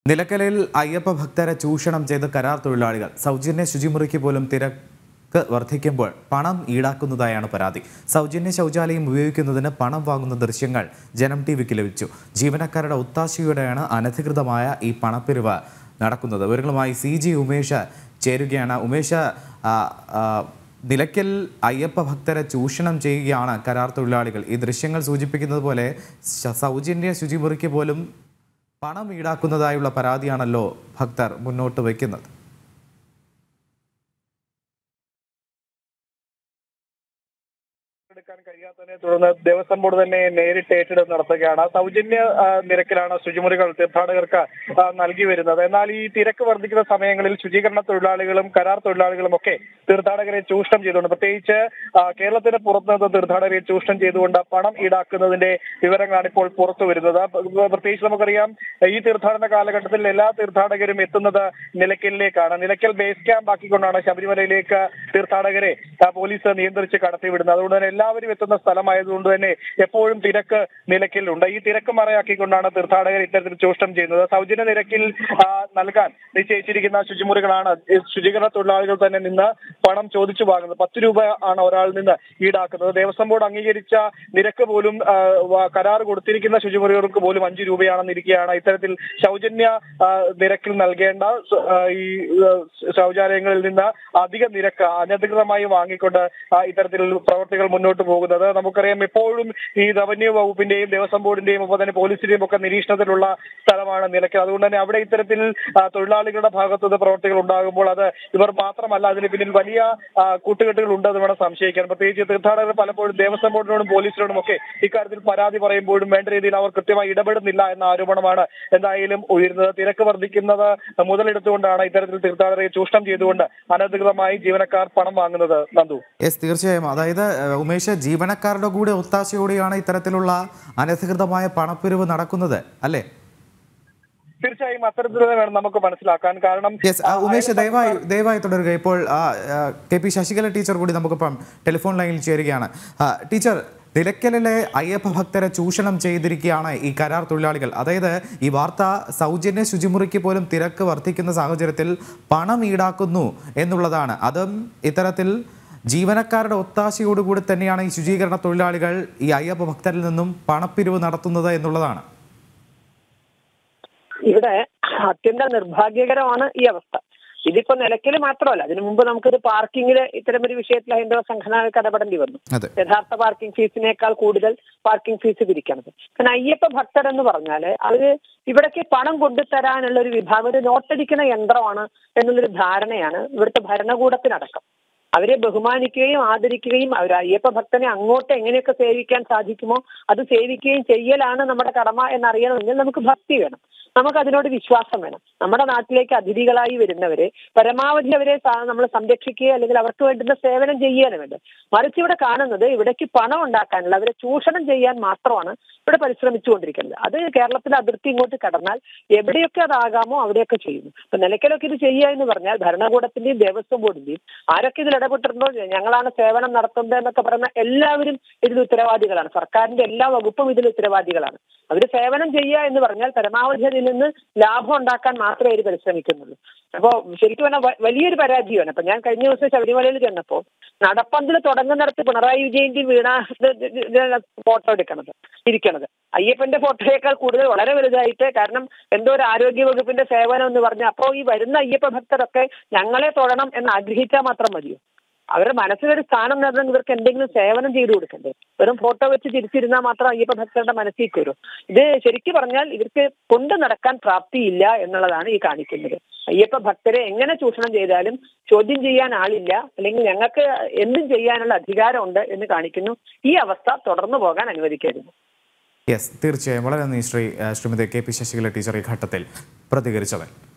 നിലക്കലിൽ അയ്യപ്പ ഭക്തരെ ചൂഷണം ചെയ്ത് കരാർ തൊഴിലാളികൾ സൗജന്യ ശുചിമുറിക്ക് പോലും തിരക്ക് വർദ്ധിക്കുമ്പോൾ പണം ഈടാക്കുന്നതായാണ് പരാതി. സൗജന്യ ശൗചാലയം ഉപയോഗിക്കുന്നതിന് പണം വാങ്ങുന്ന ദൃശ്യങ്ങൾ ജനം ടിവിക്ക് ലഭിച്ചു. ജീവനക്കാരുടെ ഒത്താശയോടെയാണ് അനധികൃതമായ ഈ പണപ്പിരിവ് നടക്കുന്നത്. വിവരങ്ങളുമായി CG ഉമേഷ് ചേരുകയാണ്. ഉമേഷ്, നിലയ്ക്കൽ അയ്യപ്പ ഭക്തരെ ചൂഷണം ചെയ്യുകയാണ് കരാർ തൊഴിലാളികൾ. ഈ ദൃശ്യങ്ങൾ സൂചിപ്പിക്കുന്നത് പോലെ സൗജന്യ ശുചിമുറിക്ക് പോലും പണം ഈടാക്കുന്നതായുള്ള പരാതിയാണല്ലോ ഭക്തർ മുന്നോട്ട് വയ്ക്കുന്നത്. എടുക്കാൻ കഴിയാത്തതിനെ തുടർന്ന് ദേവസ്വം ബോർഡ് തന്നെ നേരിട്ട് ഏറ്റെടുത്ത് നടത്തുകയാണ്. സൗജന്യ നിരക്കിലാണ് ശുചിമുറികൾ തീർത്ഥാടകർക്ക് നൽകി വരുന്നത്. എന്നാൽ ഈ തിരക്ക് വർദ്ധിക്കുന്ന സമയങ്ങളിൽ ശുചീകരണ തൊഴിലാളികളും കരാർ തൊഴിലാളികളും ഒക്കെ തീർത്ഥാടകരെ ചൂഷണം ചെയ്തുകൊണ്ട്, പ്രത്യേകിച്ച് കേരളത്തിന് പുറത്തുനിന്ന് തീർത്ഥാടകരെ ചൂഷണം ചെയ്തുകൊണ്ട് പണം ഈടാക്കുന്നതിന്റെ വിവരങ്ങളാണ് ഇപ്പോൾ പുറത്തു വരുന്നത്. പ്രത്യേകിച്ച് നമുക്കറിയാം, ഈ തീർത്ഥാടന കാലഘട്ടത്തിൽ എല്ലാ തീർത്ഥാടകരും എത്തുന്നത് നിലയ്ക്കലിലേക്കാണ്. നിലയ്ക്കൽ ബേസ് ക്യാമ്പ് ആക്കിക്കൊണ്ടാണ് ശബരിമലയിലേക്ക് തീർത്ഥാടകരെ പോലീസ് നിയന്ത്രിച്ച് കടത്തിവിടുന്നത്. അതുകൊണ്ട് തന്നെ എല്ലാവരും എത്തുന്ന സ്ഥലമായതുകൊണ്ട് തന്നെ എപ്പോഴും തിരക്ക് നിലയ്ക്കലുണ്ട്. ഈ തിരക്ക് മറയാക്കിക്കൊണ്ടാണ് തീർത്ഥാടകർ ഇത്തരത്തിൽ ചൂഷണം ചെയ്യുന്നത്. സൗജന്യ നിരക്കിൽ നൽകാൻ നിശ്ചയിച്ചിരിക്കുന്ന ശുചിമുറികളാണ് ശുചീകരണ തൊഴിലാളികൾ തന്നെ നിന്ന് പണം ചോദിച്ചു വാങ്ങുന്നത്. 10 രൂപ ആണ് ഒരാളിൽ നിന്ന് ഈടാക്കുന്നത്. ദേവസ്വം ബോർഡ് അംഗീകരിച്ച നിരക്ക് പോലും കരാർ കൊടുത്തിരിക്കുന്ന ശുചിമുറികൾക്ക് പോലും 5 രൂപയാണെന്നിരിക്കുകയാണ്. ഇത്തരത്തിൽ സൗജന്യ നിരക്കിൽ നൽകേണ്ട ഈ ശൗചാലയങ്ങളിൽ നിന്ന് അധിക നിരക്ക് അനധികൃതമായി വാങ്ങിക്കൊണ്ട് ഇത്തരത്തിൽ പ്രവർത്തികൾ മുന്നോട്ട് പോകുന്നത്. നമുക്കറിയാം, എപ്പോഴും ഈ റവന്യൂ വകുപ്പിന്റെയും ദേവസ്വം ബോർഡിന്റെയും ഒപ്പം തന്നെ പോലീസിന്റെയും ഒക്കെ നിരീക്ഷണത്തിലുള്ള സ്ഥലമാണ് നിലയ്ക്കൽ. അതുകൊണ്ട് തന്നെ അവിടെ ഇത്തരത്തിൽ തൊഴിലാളികളുടെ ഭാഗത്തുനിന്ന് പ്രവർത്തികൾ ഉണ്ടാകുമ്പോൾ അത് ഇവർ മാത്രമല്ല, അതിന് പിന്നിൽ വലിയ കൂട്ടുകെട്ടുകൾ ഉണ്ടെന്ന് വേണം സംശയിക്കാൻ. പ്രത്യേകിച്ച് തീർത്ഥാടകർ പലപ്പോഴും ദേവസ്വം ബോർഡിനോടും പോലീസിനോടും ഒക്കെ ഇക്കാര്യത്തിൽ പരാതി പറയുമ്പോഴും വേണ്ട രീതിയിൽ അവർ കൃത്യമായി ഇടപെടുന്നില്ല എന്ന ആരോപണമാണ് എന്തായാലും ഉയരുന്നത്. തിരക്ക് വർദ്ധിക്കുന്നത് മുതലെടുത്തുകൊണ്ടാണ് ഇത്തരത്തിൽ തീർത്ഥാടകരെ ചൂഷണം ചെയ്തുകൊണ്ട് അനധികൃതമായി ജീവനക്കാർ പണം വാങ്ങുന്നത്. നന്ദു, തീർച്ചയായും. അതായത് ഉമേഷ്, ജീവനക്കാരുടെ കൂടെ ഒത്താശയോടെയാണ് ഇത്തരത്തിലുള്ള അനധികൃതമായ പണപ്പിരിവ് നടക്കുന്നത്, അല്ലേ? തീർച്ചയായും അത്തരത്തിൽ വേണം നമുക്ക് മനസ്സിലാക്കാൻ. കാരണം ഉമേഷ്, ദയവായി തുടരുക. ഇപ്പോൾ KP ശശികല ടീച്ചർ കൂടി നമുക്കിപ്പം ടെലിഫോൺ ലൈനിൽ ചേരുകയാണ്. ടീച്ചർ, നിലയ്ക്കലിലെ അയ്യപ്പ ഭക്തരെ ചൂഷണം ചെയ്തിരിക്കുകയാണ് ഈ കരാർ തൊഴിലാളികൾ. അതായത് ഈ വാർത്ത സൗജന്യ ശുചിമുറിക്ക് പോലും തിരക്ക് വർദ്ധിക്കുന്ന സാഹചര്യത്തിൽ പണം ഈടാക്കുന്നു എന്നുള്ളതാണ്. അതും ഇത്തരത്തിൽ ജീവനക്കാരുടെ ഒത്താശയോടുകൂടി തന്നെയാണ് ഈ ശുചീകരണ തൊഴിലാളികൾ ഈ അയ്യപ്പ ഭക്തരിൽ നിന്നും പണപ്പിരിവ് നടത്തുന്നത് എന്നുള്ളതാണ്. ഇവിടെ അത്യന്തം നിർഭാഗ്യകരമാണ് ഈ അവസ്ഥ. ഇതിപ്പോ നിലയ്ക്കൽ മാത്രമല്ല, അതിനു മുമ്പ് നമുക്കൊരു പാർക്കിങ്ങില് ഇത്തരമൊരു വിഷയത്തിൽ ഹൈന്ദവ സംഘടനകൾക്ക് ഇടപെടേണ്ടി വന്നു. യഥാർത്ഥ പാർക്കിംഗ് ഫീസിനേക്കാൾ കൂടുതൽ പാർക്കിംഗ് ഫീസ് പിരിക്കണത്. കാരണം അയ്യപ്പ ഭക്തർ എന്ന് പറഞ്ഞാല് അവര് ഇവിടേക്ക് പണം കൊണ്ടുതരാനുള്ള ഒരു വിഭാഗം, ഒരു നോട്ടടിക്കുന്ന യന്ത്രമാണ് എന്നുള്ളൊരു ധാരണയാണ് ഇവിടുത്തെ ഭരണകൂടത്തിനടക്കം. അവരെ ബഹുമാനിക്കുകയും ആദരിക്കുകയും അവർ അയ്യപ്പ ഭക്തനെ അങ്ങോട്ട് എങ്ങനെയൊക്കെ സേവിക്കാൻ സാധിക്കുമോ അത് സേവിക്കുകയും ചെയ്യലാണ് നമ്മുടെ കടമ എന്നറിയണമെങ്കിൽ നമുക്ക് ഭക്തി വേണം, നമുക്ക് അതിനോട് വിശ്വാസം വേണം. നമ്മുടെ നാട്ടിലേക്ക് അതിഥികളായി വരുന്നവരെ പരമാവധി അവരെ നമ്മൾ സംരക്ഷിക്കുക, അല്ലെങ്കിൽ അവർക്ക് വേണ്ടുന്ന സേവനം ചെയ്യാൻ വേണ്ടത്. മറിച്ച് ഇവിടെ കാണുന്നത് ഇവിടേക്ക് പണം ഉണ്ടാക്കാനുള്ള, അവരെ ചൂഷണം ചെയ്യാൻ മാത്രമാണ് ഇവിടെ പരിശ്രമിച്ചുകൊണ്ടിരിക്കുന്നത്. അത് കേരളത്തിലെ അതിർത്തി ഇങ്ങോട്ട് കടന്നാൽ എവിടെയൊക്കെ അതാകാമോ അവിടെയൊക്കെ ചെയ്യുന്നു. ഇപ്പൊ നിലയ്ക്കലൊക്കെ ഇത് ചെയ്യുക എന്ന് പറഞ്ഞാൽ ഭരണകൂടത്തിന്റെയും ദേവസ്വം ബോർഡിന്റെയും ആരൊക്കെ ഇതിൽ ഇടപെട്ടിട്ടുണ്ടോ, ഞങ്ങളാണ് സേവനം നടത്തുന്നത് എന്നൊക്കെ പറയുന്ന എല്ലാവരും ഇതിൽ ഉത്തരവാദികളാണ്. സർക്കാരിന്റെ എല്ലാ വകുപ്പും ഇതിൽ ഉത്തരവാദികളാണ്. അവര് സേവനം ചെയ്യുക എന്ന് പറഞ്ഞാൽ പരമാവധി അതിൽ നിന്ന് ലാഭം ഉണ്ടാക്കാൻ മാത്രമേ അവർ പരിശ്രമിക്കുന്നുള്ളൂ. അപ്പോ ശരിക്കും പറഞ്ഞാൽ വലിയൊരു പരാജയമാണ്. അപ്പൊ ഞാൻ കഴിഞ്ഞ ദിവസം ശബരിമലയിൽ ചെന്നപ്പോ നടപ്പന്തൽ തുടങ്ങുന്നിടത്ത് പിണറായി വിജയന്റെയും വീണ ഫോട്ടോ ഇരിക്കണത് അയ്യപ്പന്റെ ഫോട്ടോയേക്കാൾ കൂടുതൽ വളരെ വലുതായിട്ട്. കാരണം എന്തോ ഒരു ആരോഗ്യ വകുപ്പിന്റെ സേവനം എന്ന് പറഞ്ഞ, അപ്പോ ഈ വരുന്ന അയ്യപ്പ ഭക്തരൊക്കെ ഞങ്ങളെ തൊഴണം എന്ന് ആഗ്രഹിച്ചാൽ മാത്രം മതിയോ? അവരുടെ മനസ്സിലൊരു സ്ഥാനം നേടണമെങ്കിൽ ഇവർക്ക് എന്തെങ്കിലും സേവനം ചെയ്തു കൊടുക്കണ്ടേ? വെറും ഫോട്ടോ വെച്ച് തിരിച്ചിരുന്നാൽ മാത്രം അയ്യപ്പ ഭക്തരുടെ മനസ്സിലേക്ക് വരും. ഇത് ശരിക്കും പറഞ്ഞാൽ ഇവർക്ക് കൊണ്ടു നടക്കാൻ പ്രാപ്തിയില്ല എന്നുള്ളതാണ് ഈ കാണിക്കുന്നത്. അയ്യപ്പ ഭക്തരെ എങ്ങനെ ചൂഷണം ചെയ്താലും ചോദ്യം ചെയ്യാൻ ആളില്ല, അല്ലെങ്കിൽ ഞങ്ങൾക്ക് എന്തും ചെയ്യാനുള്ള അധികാരമുണ്ട് എന്ന് കാണിക്കുന്നു. ഈ അവസ്ഥ തുടർന്നു പോകാൻ അനുവദിക്കരുത്. തീർച്ചയായും. വളരെ നന്ദി ശ്രീമതി KP ശശികല ടീച്ചർ ഈ ഘട്ടത്തിൽ പ്രതികരിച്ചവൻ.